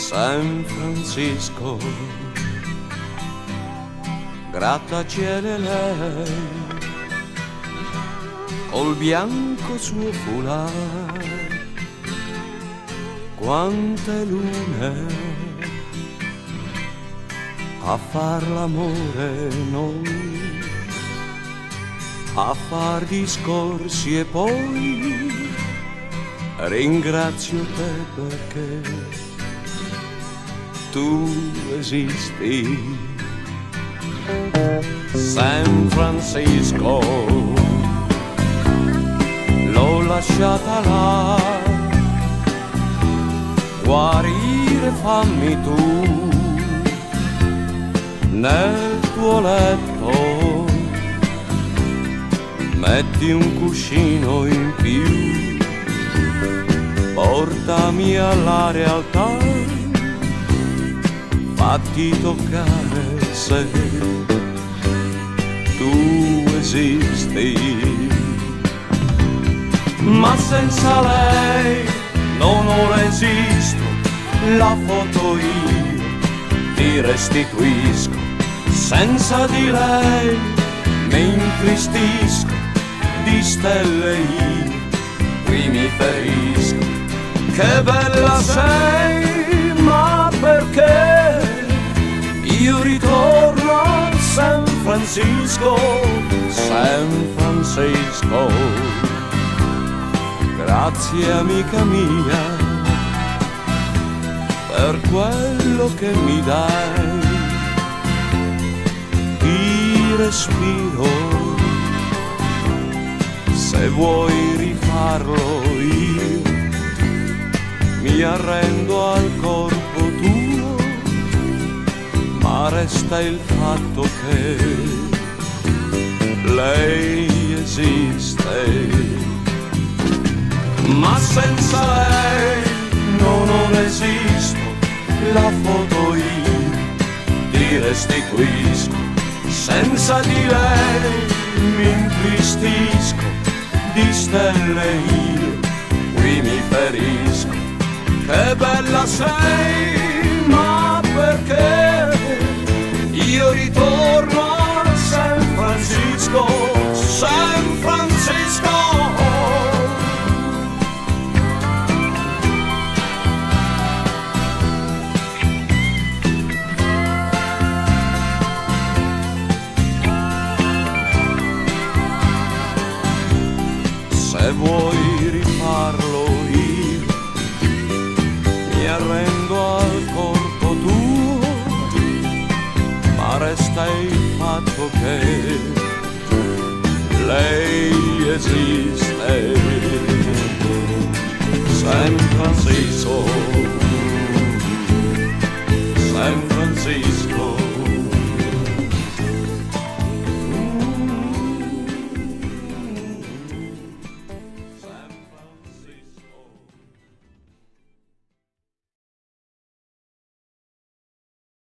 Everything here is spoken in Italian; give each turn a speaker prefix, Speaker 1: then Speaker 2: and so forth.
Speaker 1: San Francisco, grattacielo lei, col bianco suo foulard, quante lune a far l'amore noi, a far discorsi e poi ringrazio te perché tu esisti. San Francisco, l'ho lasciata là, guarire fammi tu nel tuo letto, metti un cuscino in più, portami alla realtà, fatti toccare se tu esisti. Ma senza lei non resisto, la foto io ti restituisco, senza di lei mi intristisco, di stelle io qui mi ferisco. Che bella sei, ma perché io ritorno a San Francisco, San Francisco. Grazie amica mia per quello che mi dai, ti respiro, se vuoi rifarlo io mi arrendo al corpo tuo, ma resta il fatto che lei esiste. Ma senza lei non esisto, la foto io ti restituisco, senza di lei mi intristisco, di stelle io qui mi ferisco. Che bella sei, ma perché io ritorno a San Francisco, San Francisco. Se vuoi rifarlo io mi arrendo al corpo tuo, ma resta il fatto che lei esiste.